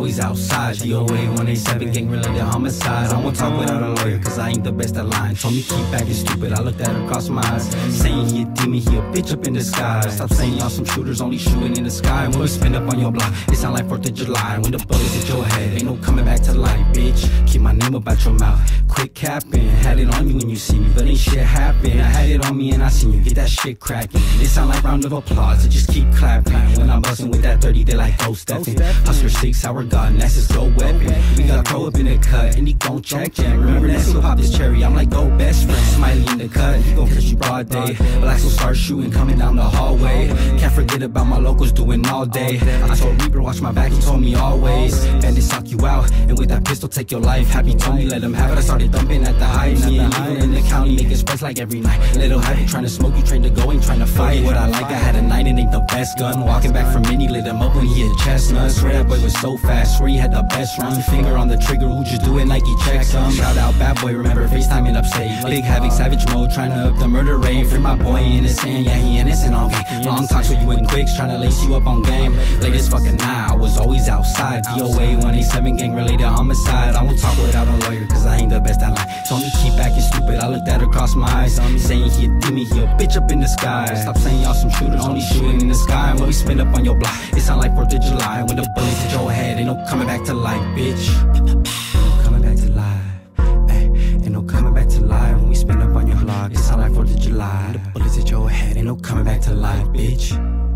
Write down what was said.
always outside. DOA 187, gang related homicide. I won't talk without a lawyer, cause I ain't the best at lying. Told me keep acting stupid, I looked at her across my eyes. Saying he a demon, he a bitch up in disguise. Stop saying y'all some shooters only shooting in the sky. When we spin up on your block, it sound like 4th of July. When the bullets hit your head, ain't no coming back to life, bitch. Keep my name about your mouth, quit capping. Had it on you when you see me, but ain't shit happen. I had it on me and I seen you get that shit cracking. It sound like round of applause, so just keep clapping. When I'm bustin' with that 30, they like go stepping. Hustler 6 hour gun, that's his go weapon. We got throw up in the cut, and he gon' check in. Remember that, so pop this cherry, I'm like go best friend. Smiley in the cut, he gon' catch you broad day. Blacks will start shooting, coming down the hallway. Can't forget about my locals doing all day. I told Reaper, watch my back, he told me always. Bandit sock you out, and with that pistol take your life. Happy told me let him have it, I started thumping at the height. Me and Evil in the county, make it spreads like every night. Little happy, trying to smoke, you trained to go, ain't trying to fight. What I like, I had a 9 and ain't the best gun. Walking back from Mini, lit him up when he hit chestnut. Swear that boy was so fast, swear he had the best run. Finger on the trigger, who just do it like he checks some. Shout out bad boy, remember FaceTiming upstate. Big Havoc, savage mode, trying to up the murder rate. Free my boy innocent, yeah he innocent on game. Long talks with you in quicks, trying to lace you up on game. Latest fucking night, I was always outside. DOA 187, gang related homicide. I won't talk without a lawyer, cause I ain't the best at lying. Told me keep acting stupid, I looked at her across my eyes. Saying he a demon, he a bitch up in the sky. Stop saying y'all some shooters only shooting in the sky. When we spin up on your block, it sound like 4th of July. When the bullets hit your head, ain't no coming back to life, bitch. Ain't no coming back to life. Ay, ain't no coming back to life. When we spin up on your block, it sound like 4th of July. When the bullets hit your head, ain't no coming back to life, bitch.